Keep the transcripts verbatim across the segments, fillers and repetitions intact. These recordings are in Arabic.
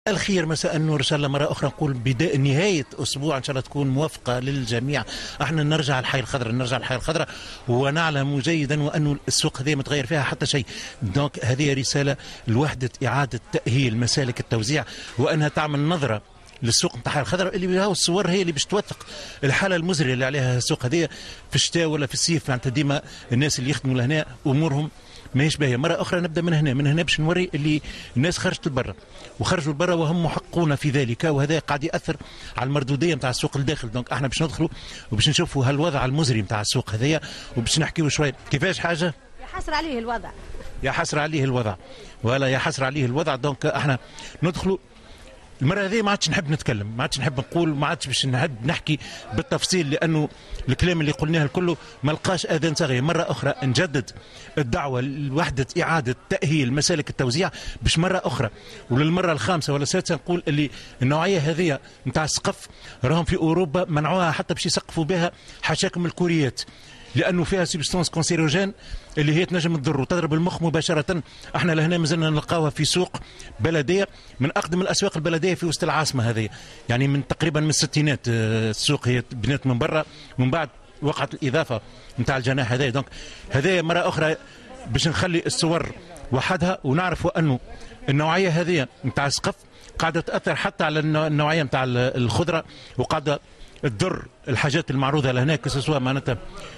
الخير، مساء النور. ان شاء الله مره اخرى نقول بدايه نهايه اسبوع ان شاء الله تكون موفقه للجميع. احنا نرجع الحي الخضراء نرجع الحي الخضراء ونعلم جيدا وانه السوق هذه متغير فيها حتى شيء. دونك هذه رساله لوحده اعاده تاهيل مسالك التوزيع وانها تعمل نظره للسوق نتاع الحي الخضراء اللي بها الصور هي اللي باش توثق الحاله المزريه اللي عليها السوق هذه في الشتاء ولا في الصيف. معناتها ديما الناس اللي يخدموا لهنا امورهم ماهيش باهيه. مره اخرى نبدا من هنا من هنا باش نوري اللي الناس خرجت لبرا وخرجوا لبرا وهم محقون في ذلك، وهذا قاعد ياثر على المردوديه نتاع السوق الداخل. دونك احنا باش ندخلوا وباش نشوفوا هالوضع المزري نتاع السوق هذايا وباش نحكيوا شويه كيفاش حاجه يا حسر عليه الوضع يا حسر عليه الوضع ولا يا حسر عليه الوضع. دونك احنا ندخلوا المره هذه ما عادش نحب نتكلم، ما عادش نحب نقول، ما عادش باش نحب نحكي بالتفصيل لانه الكلام اللي قلناه كله ما لقاش اذان صاغيه. مره اخرى نجدد الدعوه لوحده اعاده تاهيل مسالك التوزيع باش مره اخرى وللمره الخامسه ولا السادسه نقول اللي النوعيه هذه نتاع السقف راهم في اوروبا منعوها حتى باش يسقفوا بها حاشاكم الكوريات لانه فيها سبستانس كونسيروجين اللي هي تنجم تضر وتضرب المخ مباشره. احنا لهنا مازلنا نلقاوها في سوق بلديه من اقدم الاسواق البلديه في وسط العاصمه هذه، يعني من تقريبا من الستينات السوق هي بنات من برا ومن بعد وقعت الاضافه نتاع الجناح هذا. دونك هذا مره اخرى باش نخلي الصور وحدها ونعرفوا انه النوعيه هذه نتاع السقف قاعده تاثر حتى على النوعيه نتاع الخضره وقاعده تضر الحاجات المعروضه لهنا كسوا معناتها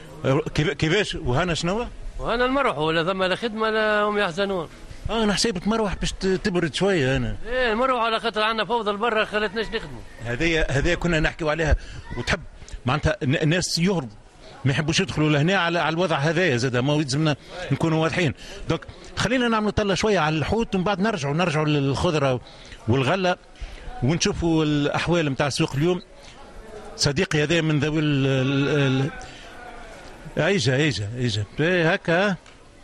كيفاش. وهنا شنو؟ وهنا المروح ولا ثم لا خدمه لا هم يحزنون. اه انا حسيبك مروح باش تبرد شويه. انا ايه المروح على خاطر عندنا فوضى لبرا خلتناش نخدموا. هذه هذه كنا نحكيو عليها وتحب معناتها الناس يهربوا ما يحبوش يدخلوا لهنا على على الوضع هذايا زاد ما يلزمنا نكونوا واضحين. دونك خلينا نعملوا طله شويه على الحوت ومن بعد نرجعوا نرجعوا للخضره والغله ونشوفوا الاحوال نتاع السوق اليوم. صديقي هذا من ذوي ايجا ايجا ايجا هكا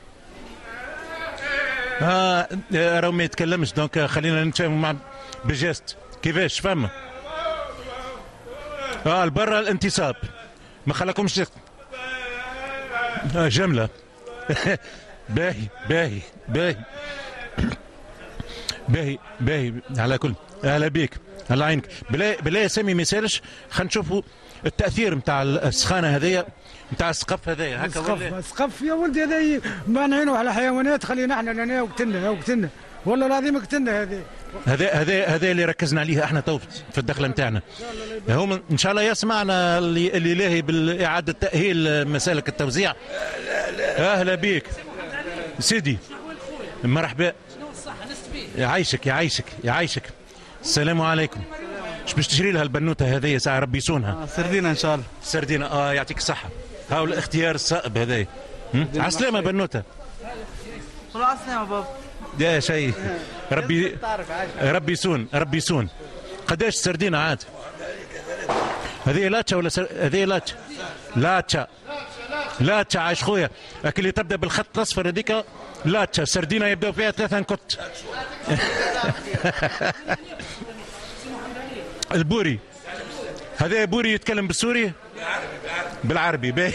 اه راهو ما يتكلمش. دونك خلينا نتفاهموا مع بجاست كيفاش فما اه البرا الانتصاب ما خلاكمش تخ... آه جمله باهي باهي باهي باهي باهي على كل. اهلا بيك الله يعينك. بلا بلا يا سامي ما يسالش. خلينا نشوفوا التاثير نتاع السخانه هذيا نتاع السقف هذايا هكا ولا السقف يا ولدي هذا مانعينه على حيوانات. خلينا احنا لنا وقتلنا وقتلنا والله العظيم قتلنا. هذه هذا هذا هذا اللي ركزنا عليه احنا تو في الدخله نتاعنا. هم ان شاء الله يسمعنا اللي اللي لاهي بالاعاده تاهيل مسالك التوزيع. اهلا بيك سيدي مرحبا يعيشك يعيشك يعيشك. السلام عليكم. اش باش تشري لها البنوته هذه ساعه ربي يسونها؟ آه سردينه ان شاء الله. سردينه اه يعطيك الصحه. هاو الاختيار الصائب هذا. على السلامه بنوته. على السلامه بابا. يا شيء ربي ربي يسون ربي يسون. قداش سردينه عاد؟ هذه لاتشا ولا سر... هذه لاتشا لاتشا لاتشا عايش خويا. لكن اللي تبدا بالخط الاصفر هذيك لاتشا. سردينه يبداو فيها ثلاثه نكت. البوري هذا بوري يتكلم بالسوري بالعربي باهي.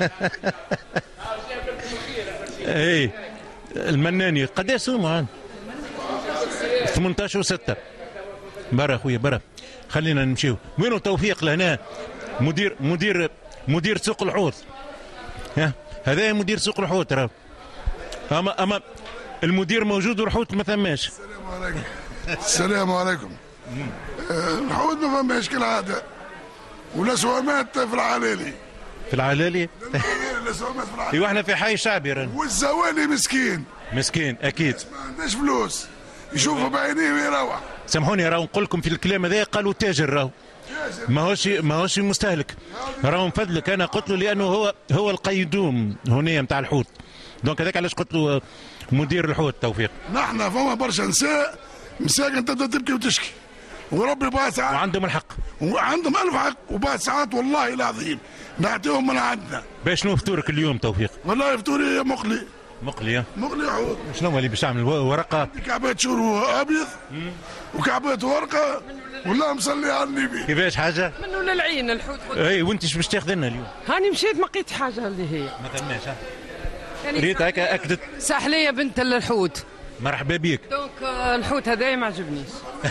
اي المناني قداش سومه؟ ثمانية عشر وستة. برا اخويا برا. خلينا نمشيو. وينو توفيق لهنا مدير مدير مدير سوق الحوت. ها هذا مدير سوق الحوت راه. اما اما المدير موجود والحوت ما ثماش. السلام عليكم. السلام عليكم. الحوت ما فماش كالعاده والاسوامات في العلالي. في العلالي؟ الاسوامات في العلالي. ايوا احنا في حي شعبي رانا. والزوالي مسكين. مسكين اكيد. ما عندناش فلوس يشوفوا بعينيه ويروح. سامحوني راهو نقول لكم في الكلام هذا قالوا تاجر راهو. ماهوش ماهوش مستهلك. راهو نفضلك انا قلت له لانه هو هو القيدوم هنا نتاع الحوت. دونك هذاك علاش قلت له مدير الحوت توفيق. نحن فما برشا نساء مساكن تبدا تبكي وتشكي وربي بعض ساعات وعندهم الحق وعندهم الف حق وبعض ساعات والله العظيم نعطيهم من عندنا. باش شنو فطورك اليوم توفيق؟ والله فطوري مقلي. مقلي مقلي حوت. شنو اللي باش تعمل ورقه؟ كعبات شور ابيض وكعبات ورقه والله مصلي على النبي. كيفاش حاجه؟ منو للعين الحوت. اي وانت ايش باش تاخذ لنا اليوم؟ هاني مشيت ما لقيت حاجه اللي هي ما ثماش. ريت هكا اكدت ساحليه بنت الحوت مرحبا بك. دونك آه، الحوت هذايا ما عجبنيش.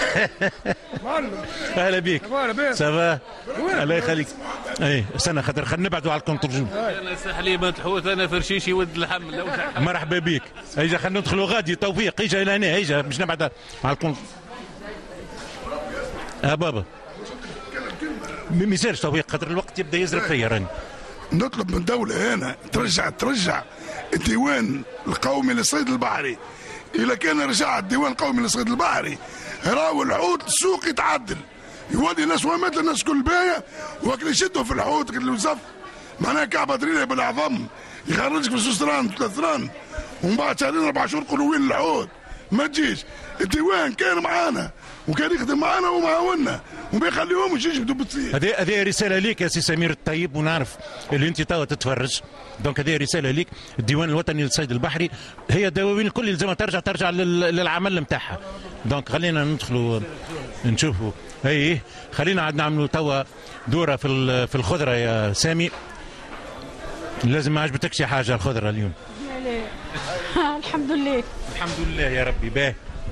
اهلا بك. سافا الله يخليك. اي استنى خاطر خلينا نبعدوا على الكونترجون. انا سحليمة الحوت انا فرشيشي ولد الحم لو مرحبا بك. اجا خلينا ندخلوا غادي توفيق اجا الى هنا اجا باش نبعد على الكونت. اه بابا ما يصيرش توفيق خاطر الوقت يبدا يزرب فيا راني. نطلب من الدولة هنا ترجع ترجع الديوان القومي للصيد البحري. إذا كان رجع الديوان القومي للصيد البحري راهو الحوت السوق يتعدل، يودي ناس ومات الناس كل باية وكل يشدوا في الحوت كل يوزف معناها كعبة دريلة بالعظم يخرجك في سوستران ثلاث ران ومن بعد شهرين أربع شهور قولوا وين الحوت. ما تجيش الديوان كان معانا وكان يخدم معانا ومعاونا وما يخليهمش يجبدوا بالصيد. هذه هذه رساله ليك يا سي سمير الطيب ونعرف اللي انت توا تتفرج. دونك هذه رساله ليك. الديوان الوطني للصيد البحري هي الدواوين الكل اللي ترجع ترجع للعمل نتاعها. دونك خلينا ندخلوا نشوفوا. اي خلينا عاد نعملوا توا دوره في في الخضره يا سامي. لازم ما عجبتكش حاجه الخضره اليوم؟ لا الحمد لله. الحمد لله يا ربي. باه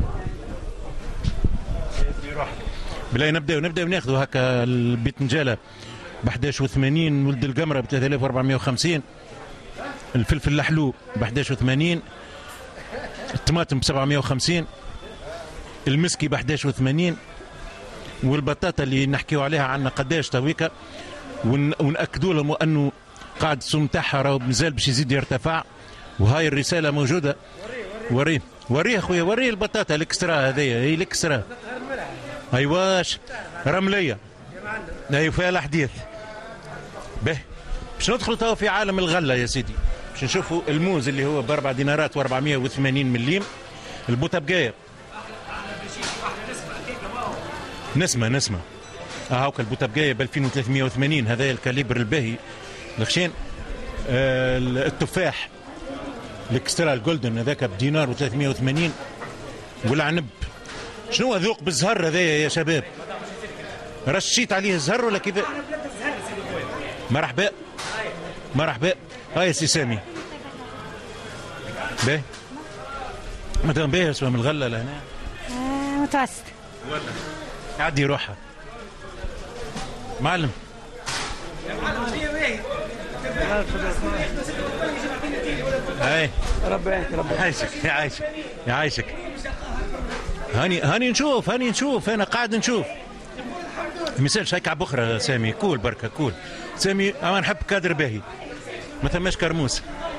بلا نبداو نبداو ناخذوا هكا البتنجاله ب احد عشر وثمانين، ولد القمره ب ثلاثة آلاف وأربعمائة وخمسين، الفلفل الحلو ب احد عشر وثمانين، الطماطم ب سبعمائة وخمسين، المسكي ب احد عشر وثمانين، والبطاطا اللي نحكيو عليها عندنا قداش تويكا ونأكدوا لهم انه قاعد السوم تاعها راهو مازال باش يزيد يرتفع. وهاي الرساله موجوده. وريه وريه اخويا وريه البطاطا الاكسترا هذيا هي الاكسترا. ايواش رمليه اي فيها الحديث. به باش ندخلوا توا في عالم الغله يا سيدي. باش نشوفوا الموز اللي هو باربع دينارات وأربعمائة وثمانين مليم. البوتابقايه نسمه نسمه اه هاوكا البوتابقايه ب ألفين وثلاثمائة وثمانين. هذا الكاليبر الباهي الخشين. آه التفاح الاكسترا الجولدن هذاك بدينار وثلاثمائة وثمانين. والعنب شنو ذوق بالزهر هذايا يا شباب؟ رشيت عليه الزهر ولا كيف؟ مرحبا مرحبا. هاي سي سامي. باهي مدام باهي اسمها من الغله لهنا؟ آه متوسط. ولا عدي روحها معلم. هاي ربي يعينك ربي يعيشك يعيشك يعيشك. هاني هاني نشوف هاني نشوف انا قاعد نشوف. مثال هيك على بخرة سامي كول بركه كول سامي. انا نحب كادر باهي ما ثماش كرموس.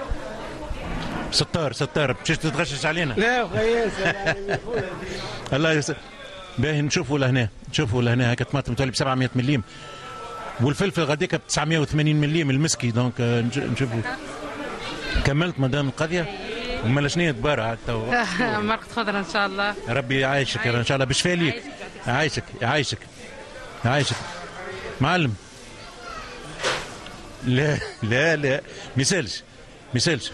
ستار ستار باش تتغشش علينا. لا خويا الله يسلمك. باهي نشوفوا لهنا نشوفوا لهنا هكا طماطم تولي ب سبعمائة مليم والفلفل غاديك ب تسعمائة وثمانين مليم المسكي. دونك نشوفوا. كملت مدام القضيه ومالا شنو تبارع عاد توا؟ مرقة خضرة ان شاء الله. ربي يعيشك ان شاء الله بالشفاء ليك. يعيشك يعيشك يعيشك معلم. لا لا لا ميسالش ميسالش.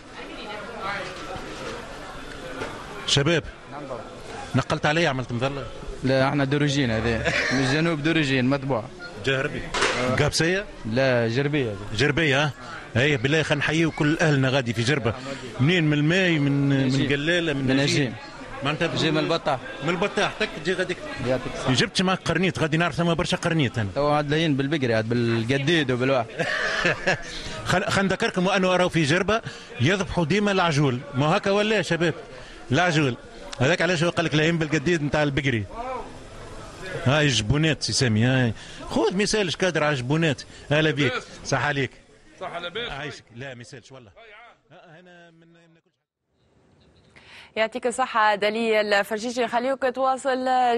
شباب نقلت علي عملت مظله. لا احنا دروجين هذا من الجنوب دروجين مطبوع. جهربي قابسيه؟ لا جربيه. جربيه ها. اي بالله خلينا نحييو كل اهلنا غادي في جربه. منين من الماي من من قلاله من نجيم. معناتها جي من البطاح. من البطاح تك تجي غاديك. يعطيك الصحة. جبت معك قرنيت غادي نعرف ثم برشا قرنيت انا. تو عاد لاهين بالبقري عاد بالقديد وبالواحد. خل خل نذكركم وانه راهو في جربه يذبحوا ديما العجول. ما هكا ولا يا شباب؟ العجول هذاك علاش هو قال لك لاهين بالقديد نتاع البقري. هاي جبونات سي سامي. هاي خذ مثال كادر على جبونات. هلا بيك صح عليك. صح لاباس عايشك. لا مثالش والله. هنا من يعطيك الصحة دليل الفرجيجي. خليوك تواصل